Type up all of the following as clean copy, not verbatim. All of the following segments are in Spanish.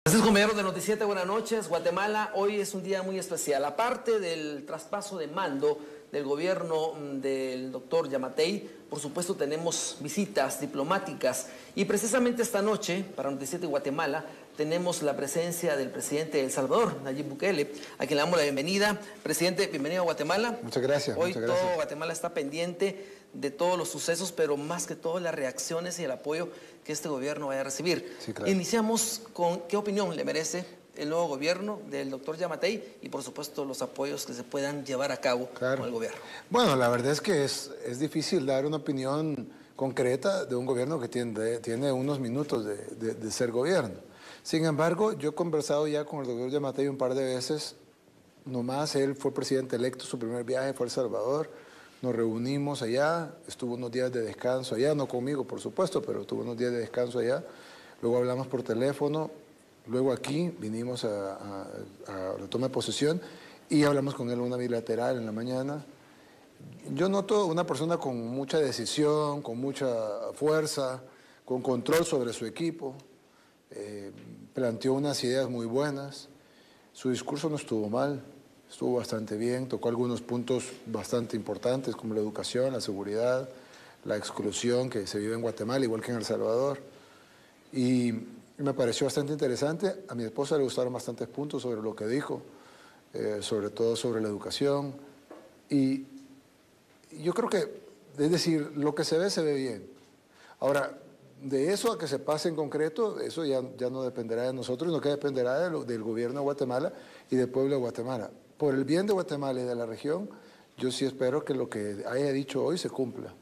Así es, compañeros de Noticiete, buenas noches. Guatemala, hoy es un día muy especial. Aparte del traspaso de mando del gobierno del doctor Yamatei, por supuesto tenemos visitas diplomáticas. Y precisamente esta noche, para Noticiete Guatemala, tenemos la presencia del presidente de El Salvador, Nayib Bukele, a quien le damos la bienvenida. Presidente, bienvenido a Guatemala. Muchas gracias. Hoy muchas gracias. todo Guatemala está pendiente de todos los sucesos, pero más que todo las reacciones y el apoyo que este gobierno vaya a recibir. Sí, claro. Iniciamos con qué opinión le merece el nuevo gobierno del doctor Yamatei y por supuesto los apoyos que se puedan llevar a cabo con el gobierno. Bueno, la verdad es que es difícil dar una opinión concreta de un gobierno que tiene unos minutos de ser gobierno. Sin embargo, yo he conversado ya con el doctor Yamatei un par de veces, nomás él fue presidente electo, su primer viaje fue a El Salvador. Nos reunimos allá, estuvo unos días de descanso allá, no conmigo por supuesto, pero tuvo unos días de descanso allá. Luego hablamos por teléfono, luego aquí vinimos a la toma de posesión y hablamos con él una bilateral en la mañana. Yo noto una persona con mucha decisión, con mucha fuerza, con control sobre su equipo, planteó unas ideas muy buenas, su discurso no estuvo mal. Estuvo bastante bien, tocó algunos puntos bastante importantes como la educación, la seguridad, la exclusión que se vive en Guatemala, igual que en El Salvador. Y me pareció bastante interesante. A mi esposa le gustaron bastantes puntos sobre lo que dijo, sobre todo sobre la educación. Y yo creo que, es decir, lo que se ve bien. Ahora, de eso a que se pase en concreto, eso ya no dependerá de nosotros, sino que dependerá del gobierno de Guatemala y del pueblo de Guatemala. Por el bien de Guatemala y de la región, yo sí espero que lo que haya dicho hoy se cumpla.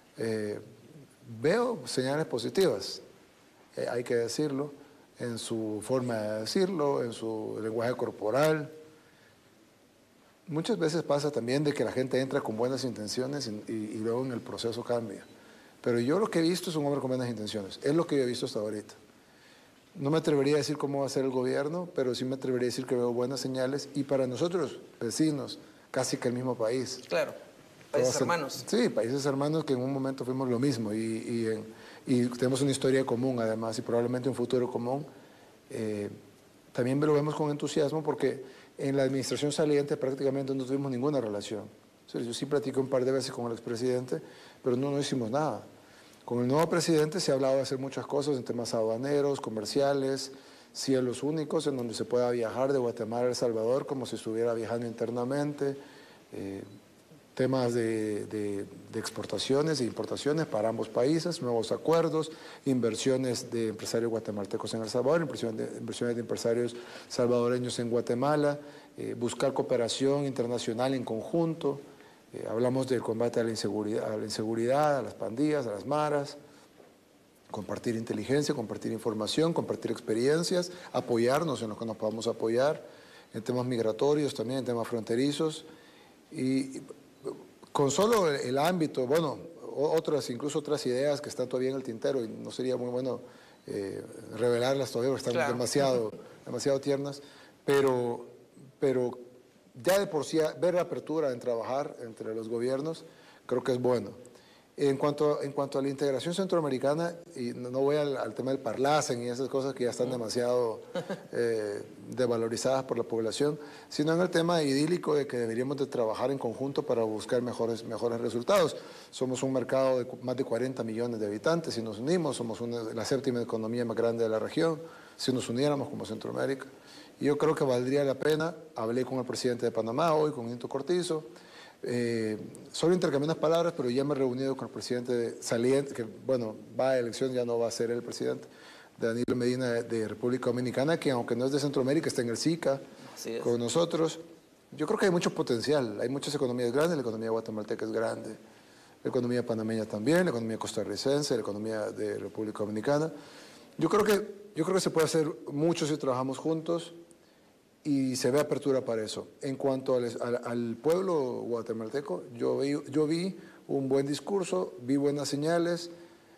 Veo señales positivas, hay que decirlo, en su forma de decirlo, en su lenguaje corporal. Muchas veces pasa también de que la gente entra con buenas intenciones y luego en el proceso cambia. Pero yo lo que he visto es un hombre con buenas intenciones, es lo que yo he visto hasta ahorita. No me atrevería a decir cómo va a ser el gobierno, pero sí me atrevería a decir que veo buenas señales. Y para nosotros, vecinos, casi que el mismo país. Claro, países hermanos. Sí, países hermanos que en un momento fuimos lo mismo y tenemos una historia común además y probablemente un futuro común. También lo vemos con entusiasmo porque en la administración saliente prácticamente no tuvimos ninguna relación. O sea, yo sí platiqué un par de veces con el expresidente, pero no hicimos nada. Con el nuevo presidente se ha hablado de hacer muchas cosas en temas aduaneros, comerciales, cielos únicos, en donde se pueda viajar de Guatemala a El Salvador como si estuviera viajando internamente, temas de exportaciones e importaciones para ambos países, nuevos acuerdos, inversiones de empresarios guatemaltecos en El Salvador, inversiones de empresarios salvadoreños en Guatemala, buscar cooperación internacional en conjunto. Hablamos del combate a la inseguridad, a las pandillas, a las maras, compartir inteligencia, compartir información, compartir experiencias, apoyarnos en lo que nos podamos apoyar, en temas migratorios también, en temas fronterizos. Y con solo el ámbito, bueno, incluso otras ideas que están todavía en el tintero y no sería muy bueno revelarlas todavía porque están demasiado tiernas, pero ya de por sí ver la apertura en trabajar entre los gobiernos, creo que es bueno. En cuanto a la integración centroamericana, y no voy al tema del Parlacen y esas cosas que ya están demasiado devalorizadas por la población, sino en el tema idílico de que deberíamos de trabajar en conjunto para buscar mejores resultados. Somos un mercado de más de 40 millones de habitantes, si nos unimos, somos la séptima economía más grande de la región, si nos uniéramos como Centroamérica. Y yo creo que valdría la pena, hablé con el presidente de Panamá hoy, con Nito Cortizo, solo intercambié unas palabras, pero ya me he reunido con el presidente saliente, que bueno, va a elección, ya no va a ser el presidente, Danilo Medina de República Dominicana, que aunque no es de Centroamérica, está en el SICA con nosotros. Yo creo que hay mucho potencial, hay muchas economías grandes, la economía guatemalteca es grande, la economía panameña también, la economía costarricense, la economía de República Dominicana. Yo creo que se puede hacer mucho si trabajamos juntos y se ve apertura para eso. En cuanto al pueblo guatemalteco, yo vi un buen discurso, vi buenas señales,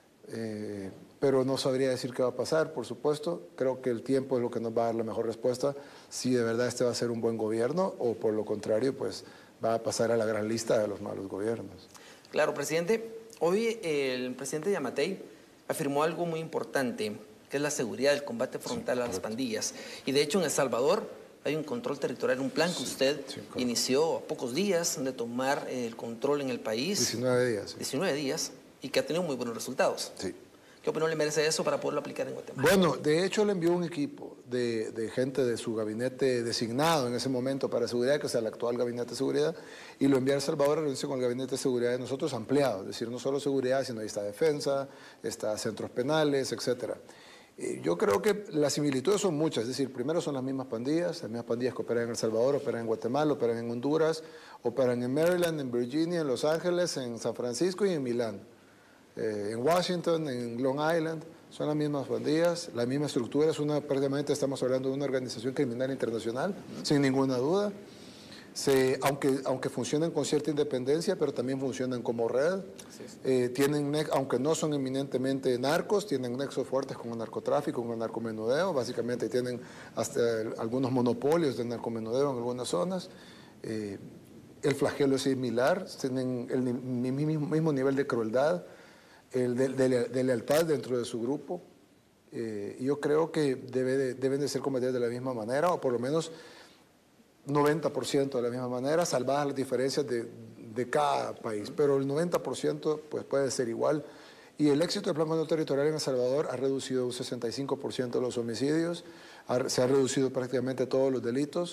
pero no sabría decir qué va a pasar, por supuesto. Creo que el tiempo es lo que nos va a dar la mejor respuesta, si de verdad este va a ser un buen gobierno o por lo contrario, pues va a pasar a la gran lista de los malos gobiernos. Claro, presidente. Hoy el presidente Yamatei afirmó algo muy importante. que es la seguridad, el combate frontal a las pandillas. Y de hecho en El Salvador hay un control territorial, un plan que usted inició a pocos días de tomar el control en el país. 19 días. 19 días, y que ha tenido muy buenos resultados. Sí. ¿Qué opinión le merece eso para poderlo aplicar en Guatemala? Bueno, de hecho le envió un equipo de gente de su gabinete designado en ese momento para seguridad, que es el actual gabinete de seguridad, y lo envió a El Salvador a reunirse con el gabinete de seguridad de nosotros ampliado, es decir, no solo seguridad, sino ahí está defensa, está centros penales, etcétera. Yo creo que las similitudes son muchas, es decir, primero son las mismas pandillas que operan en El Salvador, operan en Guatemala, operan en Honduras, operan en Maryland, en Virginia, en Los Ángeles, en San Francisco y en Milán. En Washington, en Long Island, son las mismas pandillas, la misma estructura, prácticamente estamos hablando de una organización criminal internacional, sin ninguna duda. Aunque funcionan con cierta independencia, pero también funcionan como red. Aunque no son eminentemente narcos, tienen nexos fuertes con el narcotráfico, con el narcomenudeo, básicamente tienen hasta algunos monopolios de narcomenudeo en algunas zonas. El flagelo es similar, tienen el mismo nivel de crueldad, de lealtad dentro de su grupo. Y yo creo que deben de ser combatidas de la misma manera, o por lo menos 90% de la misma manera, salvadas las diferencias de cada país, pero el 90% pues, puede ser igual. Y el éxito del Plan Control Territorial en El Salvador ha reducido un 65% los homicidios, se ha reducido prácticamente todos los delitos,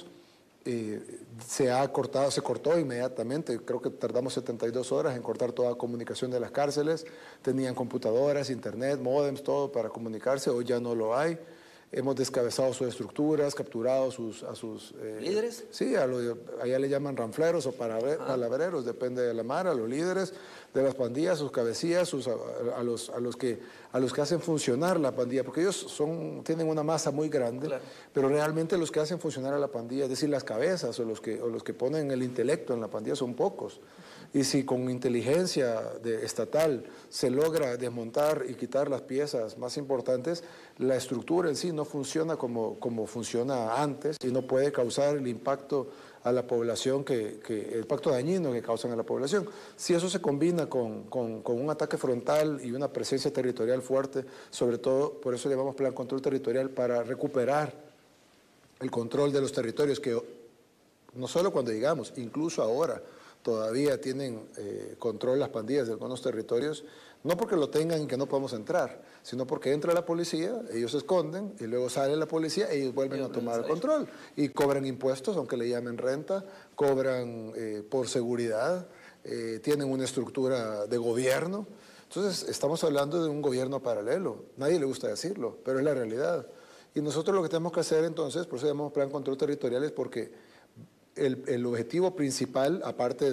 se cortó inmediatamente, creo que tardamos 72 horas en cortar toda comunicación de las cárceles, tenían computadoras, internet, módems, todo para comunicarse, hoy ya no lo hay. Hemos descabezado sus estructuras, capturado a sus ¿líderes? Sí, allá le llaman ranfleros o palabreros, depende de la mara, los líderes de las pandillas, sus cabecillas, a los que hacen funcionar la pandilla, porque ellos tienen una masa muy grande, claro, pero realmente los que hacen funcionar a la pandilla, es decir, las cabezas o los que ponen el intelecto en la pandilla son pocos. Y si con inteligencia estatal se logra desmontar y quitar las piezas más importantes, la estructura en sí no funciona como funciona antes y no puede causar el impacto a la población, el impacto dañino que causan a la población. Si eso se combina con un ataque frontal y una presencia territorial fuerte, sobre todo, por eso llamamos Plan Control Territorial, para recuperar el control de los territorios, que no solo cuando llegamos, incluso ahora, todavía tienen control las pandillas de algunos territorios, no porque lo tengan y que no podamos entrar, sino porque entra la policía, ellos se esconden y luego sale la policía, ellos vuelven a tomar el control y cobran impuestos, aunque le llamen renta, cobran por seguridad, tienen una estructura de gobierno. Entonces estamos hablando de un gobierno paralelo, nadie le gusta decirlo, pero es la realidad. Y nosotros lo que tenemos que hacer entonces, por eso llamamos Plan Control Territorial, es porque el objetivo principal, aparte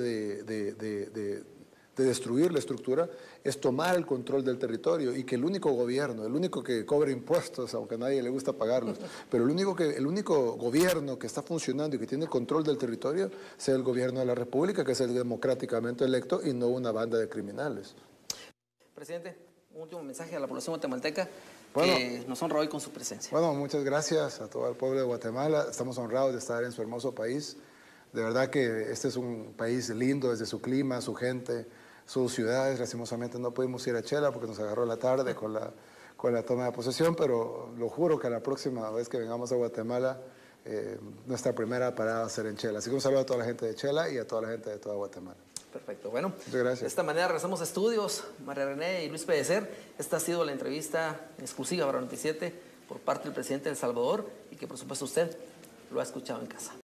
de destruir la estructura, es tomar el control del territorio y que el único gobierno, el único que cobra impuestos, aunque a nadie le gusta pagarlos, pero el único gobierno que está funcionando y que tiene el control del territorio sea el gobierno de la República, que es el democráticamente electo y no una banda de criminales. Presidente, un último mensaje a la población guatemalteca. Que nos honra hoy con su presencia. Bueno, muchas gracias a todo el pueblo de Guatemala. Estamos honrados de estar en su hermoso país. De verdad que este es un país lindo desde su clima, su gente, sus ciudades. Lastimosamente no pudimos ir a Chela porque nos agarró la tarde con la toma de posesión, pero lo juro que la próxima vez que vengamos a Guatemala, nuestra primera parada va a ser en Chela. Así que un saludo a toda la gente de Chela y a toda la gente de toda Guatemala. Perfecto. Bueno, muchas gracias. De esta manera regresamos a estudios. María René y Luis Pellecer, esta ha sido la entrevista exclusiva para 97 por parte del presidente de El Salvador y que por supuesto usted lo ha escuchado en casa.